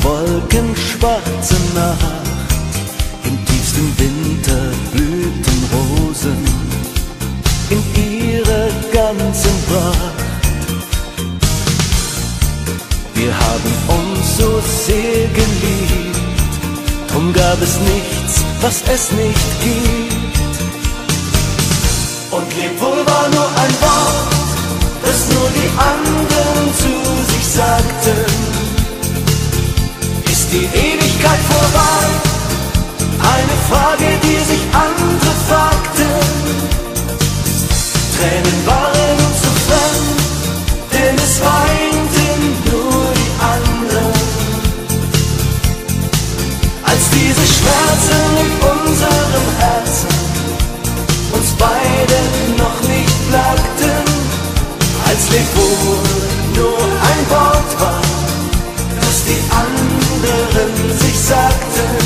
wolkenschwarze Nacht, im tiefsten Winter blühten Rosen in ihrer ganzen Pracht. Wir haben uns so sehr geliebt, drum gab es nichts, was es nicht gibt. Und lebwohl war nur ein Wort, das nur die anderen zu sich sagten. Ist die Ewigkeit vorbei? Eine Frage, die sich andere fragten. Tränen waren uns so fremd, denn es weinten nur die anderen. Als diese Schmerzen in unserem Herzen uns beide noch nicht plagten, als lebwohl nur ein Wort war, das die anderen sich sagten.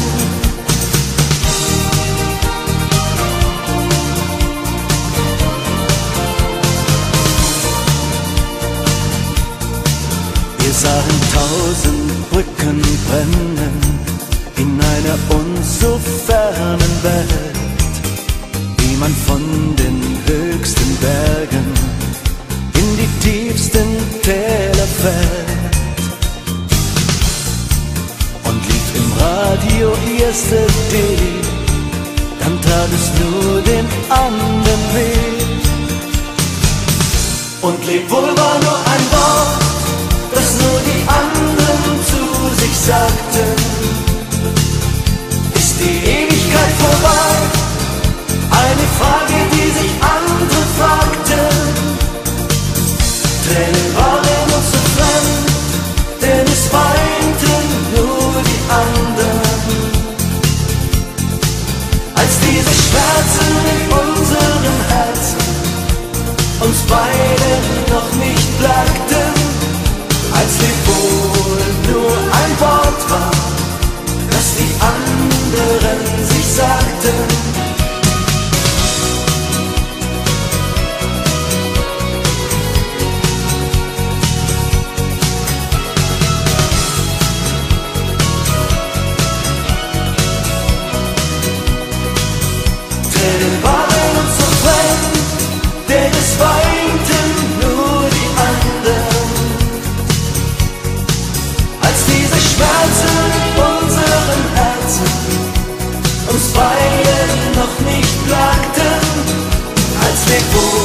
Wir sahen 1000 Brücken brennen in einer uns so fernen Welt, wie man von den höchsten Bergen in die tiefsten Täler fällt. Und lief im Radio Yesterday, dann tat es nur den anderen weh. Und lebwohl war nur ein Wort, das nur die anderen zu sich sagten. Ist die Ewigkeit vorbei? Eine Frage, die sich andere fragten. Tränen waren uns so fremd, denn es weinten nur die anderen. Als diese Schmerzen in unserem Herzen uns beide noch nicht plagten, als lebwohl nur ein Wort war, das die anderen sich sagten. Tränen waren uns so fremd, denn es weinten nur die anderen. Als diese Schmerzen in unseren Herzen uns beide noch nicht plagten, als lebwohl